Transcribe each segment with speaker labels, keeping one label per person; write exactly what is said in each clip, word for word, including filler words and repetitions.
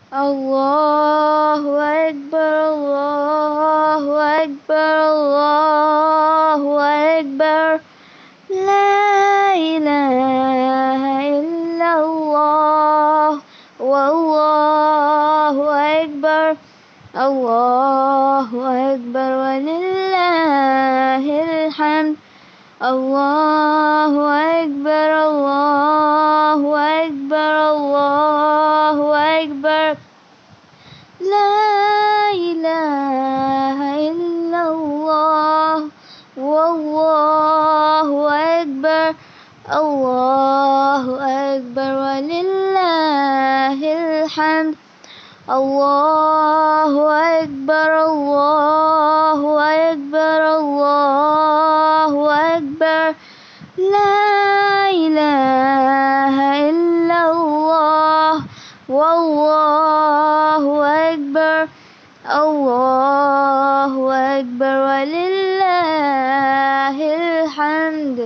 Speaker 1: الله أكبر الله أكبر الله أكبر لا إله إلا الله والله أكبر الله أكبر ولله الحمد الله أكبر الله أكبر الله أكبر لا إله إلا الله والله أكبر الله أكبر ولله الحمد الله أكبر الله أكبر الله أكبر لا إله إلا الله والله أكبر الله أكبر ولله الحمد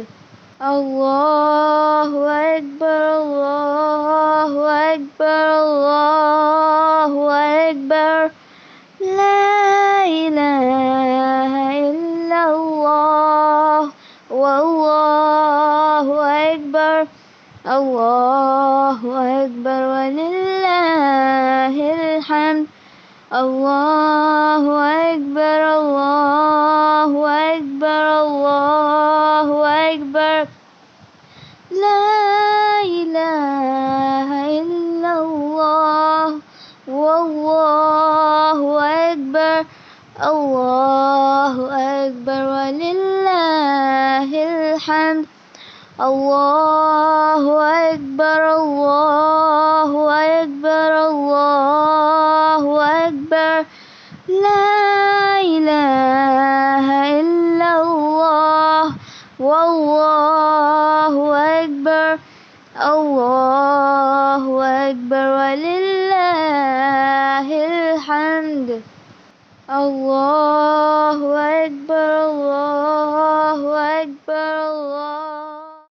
Speaker 1: الله أكبر الله أكبر الله أكبر لا إله إلا الله والله أكبر الله أكبر ولله الحمد الله أكبر الله أكبر الله أكبر لا إله إلا الله والله أكبر الله أكبر ولله الحمد الله أكبر الله أكبر الله أكبر لا إله إلا الله والله أكبر الله أكبر ولله الحمد الله أكبر الله أكبر الله